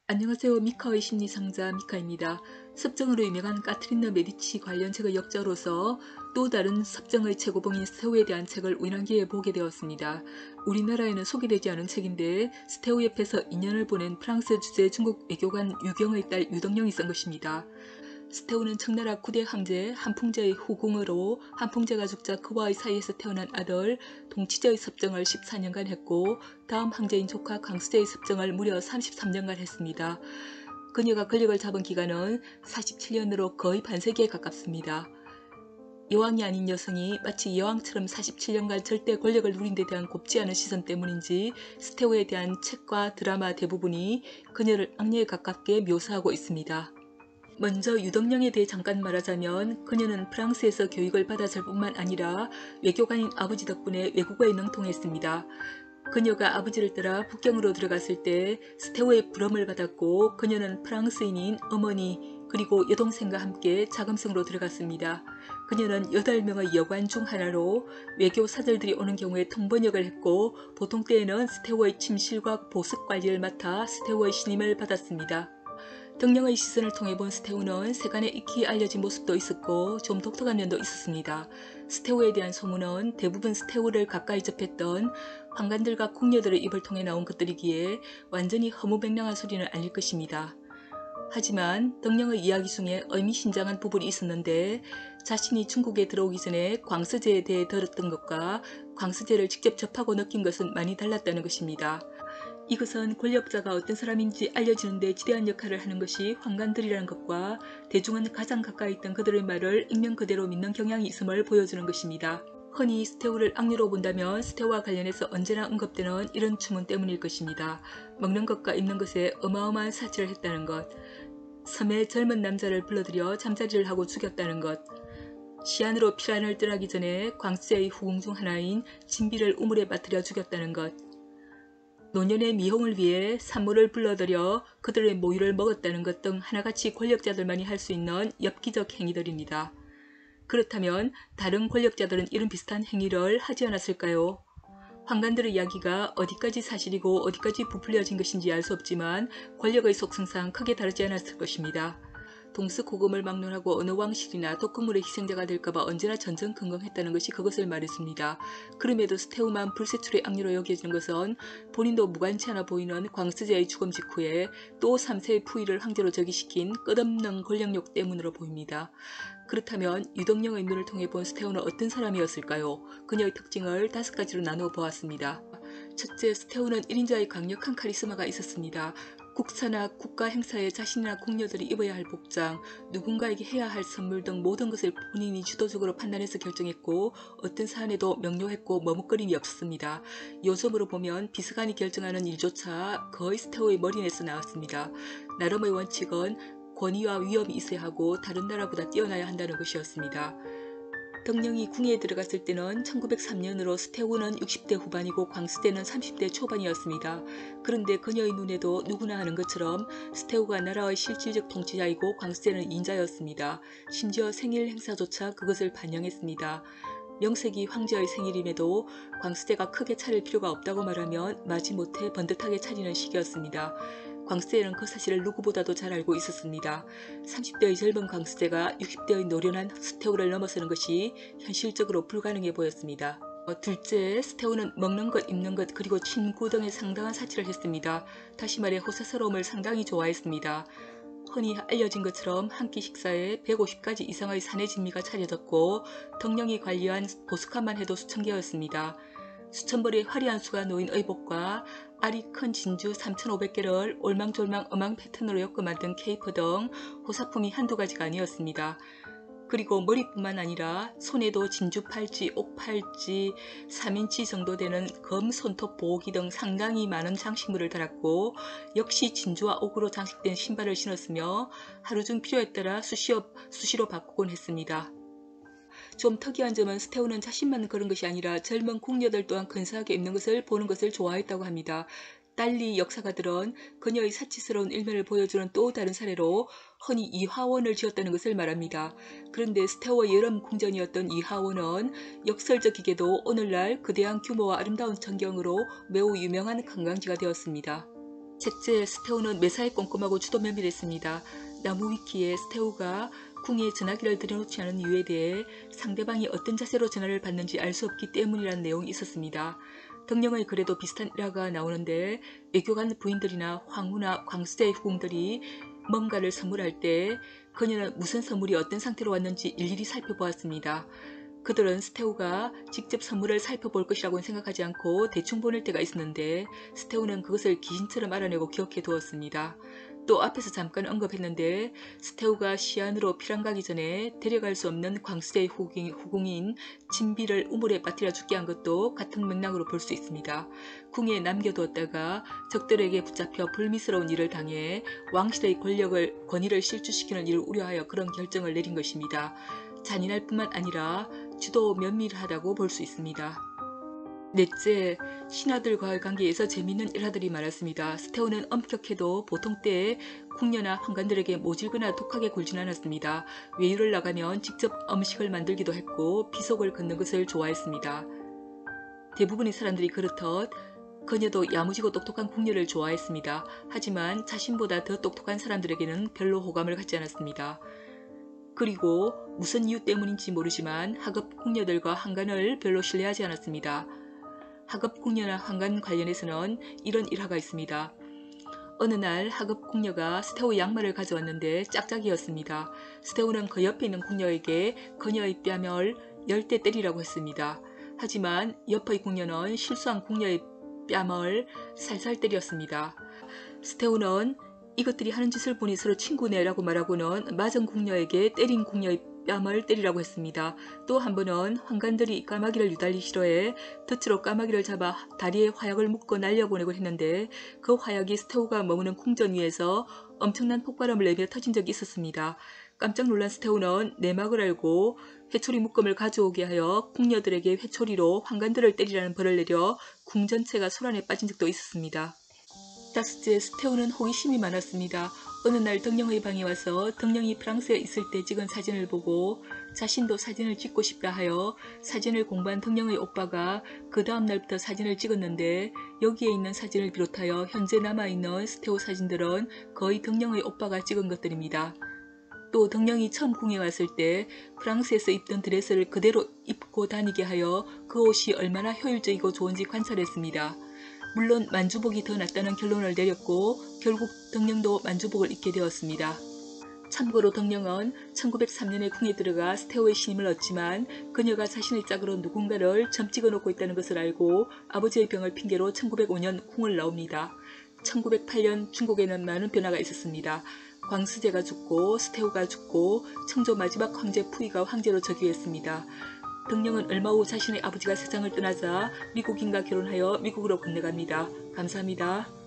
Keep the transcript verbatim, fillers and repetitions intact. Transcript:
안녕하세요. 미카의 심리상자 미카입니다. 섭정으로 유명한 카트리나 메디치 관련 책의 역자로서 또 다른 섭정의 최고봉인 스테우에 대한 책을 우연하게 보게 되었습니다. 우리나라에는 소개되지 않은 책인데 스테우 옆에서 이 년을 보낸 프랑스 주재 중국 외교관 유경의 딸 유덕령이 쓴 것입니다. 스테우는 청나라 구 대 황제 한풍제의 후궁으로 한풍제가 죽자 그와의 사이에서 태어난 아들 동치제의 섭정을 십사 년간 했고 다음 황제인 조카 광수제의 섭정을 무려 삼십삼 년간 했습니다. 그녀가 권력을 잡은 기간은 사십칠 년으로 거의 반세기에 가깝습니다. 여왕이 아닌 여성이 마치 여왕처럼 사십칠 년간 절대 권력을 누린 데 대한 곱지 않은 시선 때문인지 스테우에 대한 책과 드라마 대부분이 그녀를 악녀에 가깝게 묘사하고 있습니다. 먼저 유덕령에 대해 잠깐 말하자면 그녀는 프랑스에서 교육을 받았을 뿐만 아니라 외교관인 아버지 덕분에 외국어에 능통했습니다. 그녀가 아버지를 따라 북경으로 들어갔을 때 스테우의 부름을 받았고 그녀는 프랑스인인 어머니 그리고 여동생과 함께 자금성으로 들어갔습니다. 그녀는 여덟 명의 여관 중 하나로 외교 사절들이 오는 경우에 통번역을 했고 보통 때에는 스테우의 침실과 보습 관리를 맡아 스테우의 신임을 받았습니다. 덕령의 시선을 통해 본 스테우는 세간에 익히 알려진 모습도 있었고 좀 독특한 면도 있었습니다. 스테우에 대한 소문은 대부분 스테우를 가까이 접했던 황관들과 궁녀들의 입을 통해 나온 것들이기에 완전히 허무맹랑한 소리는 아닐 것입니다. 하지만 덕령의 이야기 중에 의미심장한 부분이 있었는데 자신이 중국에 들어오기 전에 광서제에 대해 들었던 것과 광서제를 직접 접하고 느낀 것은 많이 달랐다는 것입니다. 이것은 권력자가 어떤 사람인지 알려주는 데 지대한 역할을 하는 것이 황관들이라는 것과 대중은 가장 가까이 있던 그들의 말을 익명 그대로 믿는 경향이 있음을 보여주는 것입니다. 흔히 스테우를 악녀로 본다면 스테우와 관련해서 언제나 언급되는 이런 추문 때문일 것입니다. 먹는 것과 입는 것에 어마어마한 사치를 했다는 것, 섬에 젊은 남자를 불러들여 잠자리를 하고 죽였다는 것, 시안으로 피란을 떠나기 전에 광수제의 후궁 중 하나인 진비를 우물에 빠뜨려 죽였다는 것, 노년의 미홍을 위해 산모를 불러들여 그들의 모유를 먹었다는 것 등 하나같이 권력자들만이 할 수 있는 엽기적 행위들입니다. 그렇다면 다른 권력자들은 이런 비슷한 행위를 하지 않았을까요? 황관들의 이야기가 어디까지 사실이고 어디까지 부풀려진 것인지 알 수 없지만 권력의 속성상 크게 다르지 않았을 것입니다. 동서고금을 막론하고 어느 왕실이나 독극물의 희생자가 될까봐 언제나 전전긍긍했다는 것이 그것을 말했습니다. 그럼에도 스테우만 불세출의 악녀로 여겨지는 것은 본인도 무관치 않아 보이는 광스제의 죽음 직후에 또 삼 세의 푸이를 황제로 즉위시킨 끝없는 권력욕 때문으로 보입니다. 그렇다면 유덕령의 눈을 통해 본 스테우는 어떤 사람이었을까요? 그녀의 특징을 다섯 가지로 나누어 보았습니다. 첫째, 스테우는 일 인자의 강력한 카리스마가 있었습니다. 국사나 국가 행사에 자신이나 궁녀들이 입어야 할 복장, 누군가에게 해야 할 선물 등 모든 것을 본인이 주도적으로 판단해서 결정했고 어떤 사안에도 명료했고 머뭇거림이 없었습니다. 요즘으로 보면 비서관이 결정하는 일조차 거의 스테우의 머리내서 나왔습니다. 나름의 원칙은 권위와 위엄이 있어야 하고 다른 나라보다 뛰어나야 한다는 것이었습니다. 덕령이 궁에 들어갔을 때는 천구백삼 년으로 스테우는 육십 대 후반이고 광수제는 삼십 대 초반이었습니다. 그런데 그녀의 눈에도 누구나 아는 것처럼 스테우가 나라의 실질적 통치자이고 광수제는 인자였습니다. 심지어 생일 행사조차 그것을 반영했습니다. 명색이 황제의 생일임에도 광수제가 크게 차릴 필요가 없다고 말하면 마지못해 번듯하게 차리는 시기였습니다. 광수제는 그 사실을 누구보다도 잘 알고 있었습니다. 삼십 대의 젊은 광수제가 육십 대의 노련한 스테우를 넘어서는 것이 현실적으로 불가능해 보였습니다. 어, 둘째, 스테우는 먹는 것, 입는 것, 그리고 친구 등에 상당한 사치를 했습니다. 다시 말해 호사스러움을 상당히 좋아했습니다. 흔히 알려진 것처럼 한 끼 식사에 백오십 가지 이상의 산의 진미가 차려졌고 덕령이 관리한 보석함만 해도 수천 개였습니다. 수천 벌의 화려한 수가 놓인 의복과 알이 큰 진주 삼천오백 개를 올망졸망 어망 패턴으로 엮어 만든 케이프 등 호사품이 한두 가지가 아니었습니다. 그리고 머리뿐만 아니라 손에도 진주 팔찌, 옥 팔찌, 삼 인치 정도 되는 검 손톱 보호기 등 상당히 많은 장식물을 달았고 역시 진주와 옥으로 장식된 신발을 신었으며 하루 중 필요에 따라 수시로, 수시로 바꾸곤 했습니다. 좀 특이한 점은 스테우는 자신만 그런 것이 아니라 젊은 궁녀들 또한 근사하게 입는 것을 보는 것을 좋아했다고 합니다. 달리 역사가들은 그녀의 사치스러운 일면을 보여주는 또 다른 사례로 흔히 이화원을 지었다는 것을 말합니다. 그런데 스테우의 여름 궁전이었던 이화원은 역설적이게도 오늘날 거대한 규모와 아름다운 전경으로 매우 유명한 관광지가 되었습니다. 셋째, 스테우는 매사에 꼼꼼하고 주도 면밀했습니다. 나무 위키에 스테우가 궁에 전화기를 들여놓지 않은 이유에 대해 상대방이 어떤 자세로 전화를 받는지 알 수 없기 때문이라는 내용이 있었습니다. 덕령의 글에도 비슷한 일화가 나오는데 외교관 부인들이나 황후나 광수자의 후궁들이 뭔가를 선물할 때 그녀는 무슨 선물이 어떤 상태로 왔는지 일일이 살펴보았습니다. 그들은 스테우가 직접 선물을 살펴볼 것이라고는 생각하지 않고 대충 보낼 때가 있었는데 스테우는 그것을 귀신처럼 알아내고 기억해 두었습니다. 또 앞에서 잠깐 언급했는데 스테우가 시안으로 피랑 가기 전에 데려갈 수 없는 광수자의 후궁인 진비를 우물에 빠뜨려 죽게 한 것도 같은 맥락으로 볼 수 있습니다. 궁에 남겨두었다가 적들에게 붙잡혀 불미스러운 일을 당해 왕실의 권력을 권위를 실추시키는 일을 우려하여 그런 결정을 내린 것입니다. 잔인할 뿐만 아니라 주도 면밀하다고 볼 수 있습니다. 넷째, 신하들과의 관계에서 재미있는 일화들이 많았습니다. 스테우는 엄격해도 보통 때에 궁녀나 황관들에게 모질거나 독하게 굴진 않았습니다. 외유를 나가면 직접 음식을 만들기도 했고 비속을 걷는 것을 좋아했습니다. 대부분의 사람들이 그렇듯 그녀도 야무지고 똑똑한 궁녀를 좋아했습니다. 하지만 자신보다 더 똑똑한 사람들에게는 별로 호감을 갖지 않았습니다. 그리고 무슨 이유 때문인지 모르지만 하급 궁녀들과 황관을 별로 신뢰하지 않았습니다. 하급 궁녀나 황관 관련해서는 이런 일화가 있습니다. 어느 날 하급 궁녀가 스테우 양말을 가져왔는데 짝짝이였습니다. 스테우는 그 옆에 있는 궁녀에게 그녀의 뺨을 열 대 때리라고 했습니다. 하지만 옆의 궁녀는 실수한 궁녀의 뺨을 살살 때렸습니다. 스테우는 이것들이 하는 짓을 보니 서로 친구네 라고 말하고는 맞은 궁녀에게 때린 궁녀의 뺨을 때리라고 했습니다. 또 한 번은 황관들이 까마귀를 유달리 싫어해 덫으로 까마귀를 잡아 다리에 화약을 묶어 날려보내곤 했는데 그 화약이 스테우가 머무는 궁전 위에서 엄청난 폭발음을 내며 터진 적이 있었습니다. 깜짝 놀란 스테우는 내막을 알고 회초리 묶음을 가져오게 하여 궁녀들에게 회초리로 황관들을 때리라는 벌을 내려 궁 전체가 소란에 빠진 적도 있었습니다. 다섯째, 스테우는 호기심이 많았습니다. 어느 날 덕령의 방에 와서 덕령이 프랑스에 있을 때 찍은 사진을 보고 자신도 사진을 찍고 싶다 하여 사진을 공부한 덕령의 오빠가 그 다음 날부터 사진을 찍었는데 여기에 있는 사진을 비롯하여 현재 남아있는 스테우 사진들은 거의 덕령의 오빠가 찍은 것들입니다. 또 덕령이 처음 궁에 왔을 때 프랑스에서 입던 드레스를 그대로 입고 다니게 하여 그 옷이 얼마나 효율적이고 좋은지 관찰했습니다. 물론 만주복이 더 낫다는 결론을 내렸고 결국 덕령도 만주복을 입게 되었습니다. 참고로 덕령은 천구백삼 년에 궁에 들어가 스테우의 신임을 얻지만 그녀가 자신의 짝으로 누군가를 점 찍어놓고 있다는 것을 알고 아버지의 병을 핑계로 천구백오 년 궁을 나옵니다. 천구백팔 년 중국에는 많은 변화가 있었습니다. 광수제가 죽고 스테우가 죽고 청조 마지막 황제 푸이가 황제로 즉위했습니다. 덕령은 얼마 후 자신의 아버지가 세상을 떠나자 미국인과 결혼하여 미국으로 건너갑니다. 감사합니다.